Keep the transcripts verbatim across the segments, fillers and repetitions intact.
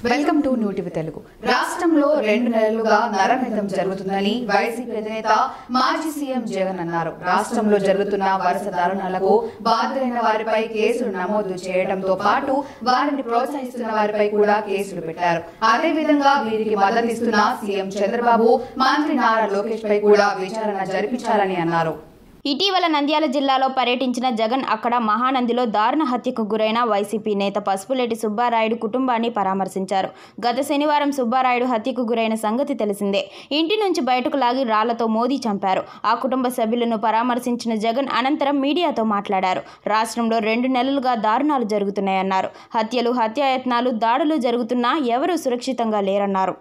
Welcome to New TV Telugu. రాష్ట్రంలో రెండు నెలలుగా నరమేధం జరుగుతుందని వైసీపీ అధినేత మాజీ సీఎం జగన్ అన్నారు. రాష్ట్రంలో జరుగుతున్న వరుస దారుణాలకు బాధ్యులైన వారిపై కేసులు నమోదు చేయడంతో పాటు వారిని ప్రోత్సహిస్తున్న వారిపై కూడా కేసులు పెట్టారు. అదేవిధంగా వీరికి మద్దతిస్తున్న సీఎం చంద్రబాబు, మంత్రి నారా లోకేష్ పై కూడా విచారణ జరిపించాలని అన్నారు. ఇటీవల నంద్యాల జిల్లాలో పర్యటించిన జగన్ అక్కడ మహానందిలో దారుణ హత్యకు గురైన వైసీపీ నేత పసుపులేటి సుబ్బారాయుడు కుటుంబాన్ని పరామర్శించారు. గత శనివారం సుబ్బారాయుడు హత్యకు గురైన సంగతి తెలిసిందే. ఇంటి నుంచి బయటకు లాగి రాళ్లతో మోదీ చంపారు. ఆ కుటుంబ సభ్యులను పరామర్శించిన జగన్ అనంతరం మీడియాతో మాట్లాడారు. రాష్ట్రంలో రెండు నెలలుగా దారుణాలు జరుగుతున్నాయన్నారు. హత్యలు, హత్యాయత్నాలు, దాడులు జరుగుతున్నా ఎవరూ సురక్షితంగా లేరన్నారు.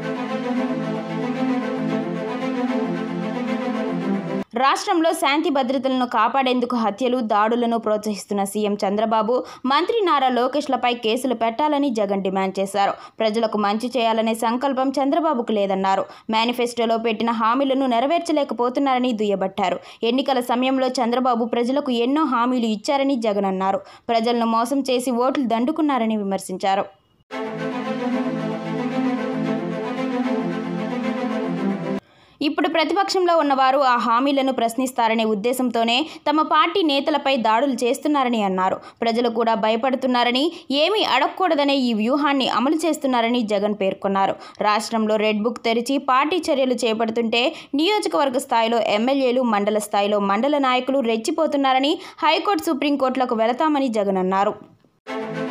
రాష్ట్రంలో శాంతి భద్రతలను కాపాడేందుకు హత్యలు, దాడులను ప్రోత్సహిస్తున్న సీఎం చంద్రబాబు, మంత్రి నారా లోకేష్లపై కేసులు పెట్టాలని జగన్ డిమాండ్ చేశారు. ప్రజలకు మంచి చేయాలనే సంకల్పం చంద్రబాబుకు లేదన్నారు. మేనిఫెస్టోలో పెట్టిన హామీలను నెరవేర్చలేకపోతున్నారని దుయ్యబట్టారు. ఎన్నికల సమయంలో చంద్రబాబు ప్రజలకు ఎన్నో హామీలు ఇచ్చారని జగన్ అన్నారు. ప్రజలను మోసం చేసి ఓట్లు దండుకున్నారని విమర్శించారు. ఇప్పుడు ప్రతిపక్షంలో ఉన్నవారు ఆ హామీలను ప్రశ్నిస్తారనే ఉద్దేశంతోనే తమ పార్టీ నేతలపై దాడులు చేస్తున్నారని అన్నారు. ప్రజలు కూడా భయపడుతున్నారని, ఏమీ అడగకూడదనే ఈ వ్యూహాన్ని అమలు చేస్తున్నారని జగన్ పేర్కొన్నారు. రాష్ట్రంలో రెడ్ బుక్ తెరిచి పార్టీ చర్యలు చేపడుతుంటే నియోజకవర్గ స్థాయిలో ఎమ్మెల్యేలు, మండల స్థాయిలో మండల నాయకులు రెచ్చిపోతున్నారని, హైకోర్టు, సుప్రీంకోర్టులకు వెళతామని జగన్ అన్నారు.